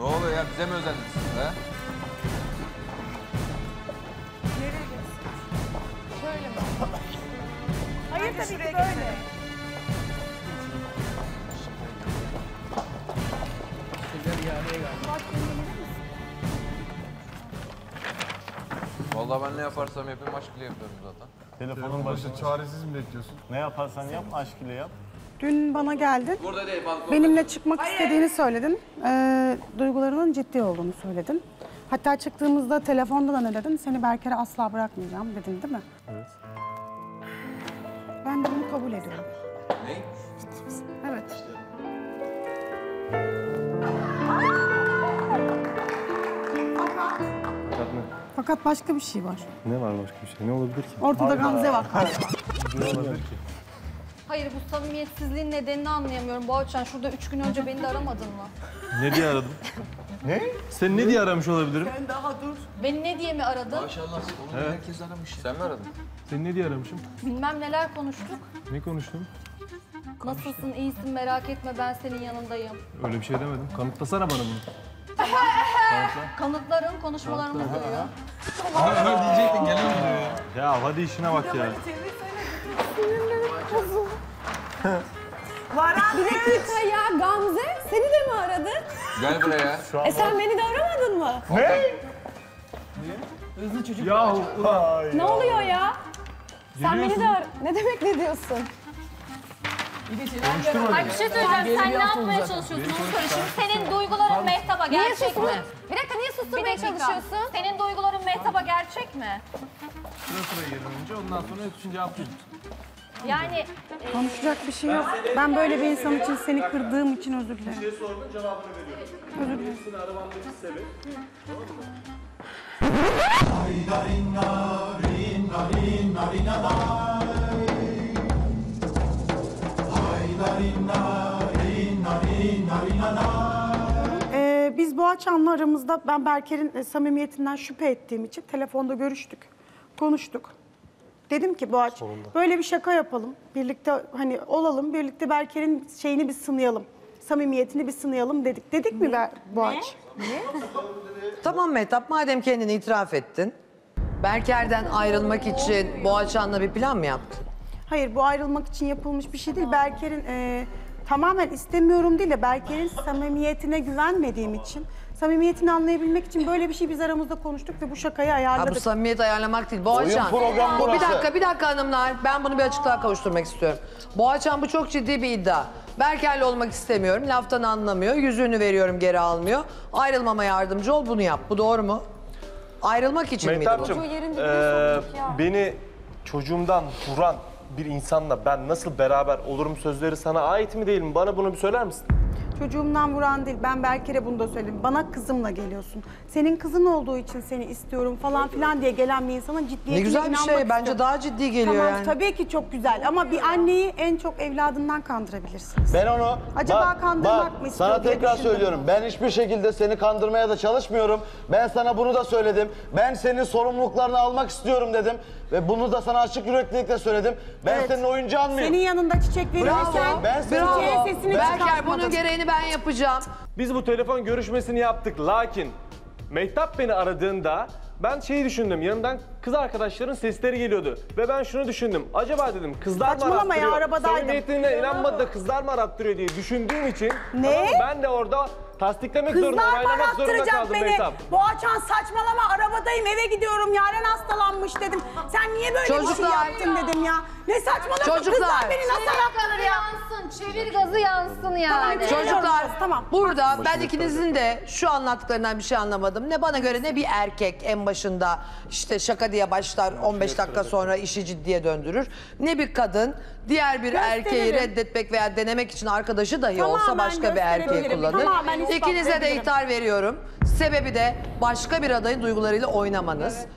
oluyor ya? Bize mi özendiniz? He? Nereye geçsin? Şöyle mi? Hayır tabii ki böyle. Vallahi ben ne yaparsam yapayım aşk ile yapıyorum zaten. Telefonun başında çaresiz mi bekliyorsun? Ne yaparsan yap, aşk ile yap. Dün bana geldin. Burada değil balkonda. Benimle çıkmak istediğini söyledin. Duygularının ciddi olduğunu söyledin. Hatta çıktığımızda telefonda da ne dedin? Seni Berker'e asla bırakmayacağım dedin değil mi? Evet. Ben de bunu kabul ediyorum. Ne? Evet. Fakat başka bir şey var. Ne var başka bir şey? Ne olabilir ki? Ortada Gamze var. Ne olabilir ki? Hayır, bu samimiyetsizliğin nedenini anlayamıyorum. Boğaçan, şurada 3 gün önce beni de aramadın mı? Ne diye aradım? Ne? Sen ne diye aramış olabilirim? Beni ne diye mi aradın? Maşallah onu herkes aramış. Sen mi aradın? Seni ne diye aramışım? Bilmem neler konuştuk. Ne konuştum? Nasılsın, iyisin, merak etme, ben senin yanındayım. Öyle bir şey demedim. Kanıtlasana bana bunu. Kanıtlarım, konuşmalarımı duyuyor. Öyle diyecektin gelen oluyor ya. Ya hadi işine bak ya. Varan Bir dakika ya, Gamze seni de mi aradı? Gel buraya. Sen beni de aramadın mı? Yahu ulan. Ne oluyor ya? Sen beni de Ne demek ne diyorsun? Ay bir şey söyleyeceğim, sen ne yapmaya çalışıyorsun onu söyle. Şimdi senin duyguların Mehtap'a gerçek mi? Bir dakika niye susturmaya çalışıyorsun? Senin duyguların Mehtap'a gerçek mi? Sıra sıra girelim önce ondan sonra hepsini cevaplayayım. Yani Konuşacak bir şey yok. Ben böyle bir insan için seni kırdığım için özür dilerim. Bir şey sordun cevabını veriyorum. Özür dilerim. Seni aramamdaki sebep. Biz Boğaçan'la aramızda ben Berker'in samimiyetinden şüphe ettiğim için telefonda görüştük, konuştuk. Dedim ki Boğaç, böyle bir şaka yapalım, birlikte hani olalım, birlikte Berker'in şeyini bir sınayalım, samimiyetini bir sınayalım dedik. Dedik mi Boğaç? Tamam Mehtap, madem kendini itiraf ettin. Berker'den ayrılmak için Boğaçan'la bir plan mı yaptın? Hayır, bu ayrılmak için yapılmış bir şey değil. Berker'in tamamen istemiyorum değil de Berker'in samimiyetine güvenmediğim için, samimiyetini anlayabilmek için böyle bir şey biz aramızda konuştuk ve bu şakayı Ha, bu ayarladık. samimiyet ayarlamak değil. Boğaçan, bu bir dakika hanımlar. Ben bunu bir açıklığa kavuşturmak istiyorum. Boğaçan bu çok ciddi bir iddia. Berker'le olmak istemiyorum, laftan anlamıyor, yüzüğünü veriyorum geri almıyor. Ayrılmama yardımcı ol, bunu yap. Bu doğru mu? Ayrılmak için miydi bu? Mehtapçığım, beni çocuğumdan vuran bir insanla ben nasıl beraber olurum sözleri sana ait mi değil mi? Bana bunu bir söyler misin? Çocuğumdan vuran değil, ben Berker'e bunu da söyledim. Bana kızımla geliyorsun. Senin kızın olduğu için seni istiyorum falan filan diye gelen bir insanın ciddiyetine Ne güzel bir inanmak şey. Bence istiyorum. daha ciddi geliyor Tamam, yani. tabii ki çok güzel ama bir anneyi en çok evladından kandırabilirsiniz. Ben onu Acaba kandırmak mı istiyor sana diye tekrar düşündüm. söylüyorum. Ben hiçbir şekilde seni kandırmaya da çalışmıyorum. Ben sana bunu da söyledim. Ben senin sorumluluklarını almak istiyorum dedim. Ve bunu da sana açık yüreklilikle söyledim. Ben Evet. senin oyuncağın mıyım? Senin yanında çiçek verirken Ben senin çiçeğin sesini Berker, çıkartmadım. bunun gereğini ben yapacağım. Biz bu telefon görüşmesini yaptık lakin Mehtap beni aradığında ben şeyi düşündüm, yanımdan kız arkadaşların sesleri geliyordu. Ve ben şunu düşündüm, acaba dedim kızlar mı Saçmalama ya, arattırıyor, arabadaydım. samimiyetine inanmadı da kızlar mı arattırıyor diye düşündüğüm için Ne? tamam, ben de orada tasdiklemek zorunda, Kızlar mı onaylamak zorunda arattıracak kaldım beni? Mehtap. Boğaçan saçmalama, arabadayım, eve gidiyorum, Yaren hastalanmış dedim. Sen niye böyle bir şey Çocuklar. yaptın dedim ya. Ne saçmalıyorsun, Çocuklar. kızlar beni nasıl arattırır ya? yansın, çevir gazı yansın yani. Çocuklar, Tamam. burada ben ikinizin de şu anlattıklarından bir şey anlamadım. Ne bana göre ne bir erkek en başında işte şaka diye başlar 15 dakika sonra işi ciddiye döndürür. Ne bir kadın diğer bir erkeği reddetmek veya denemek için arkadaşı dahi olsa Tamamen başka bir erkeği gösterebilirim. kullanır. Tamamen İkinize de ispatlayabilirim. ihtar veriyorum. Sebebi de başka bir adayın duygularıyla oynamanız.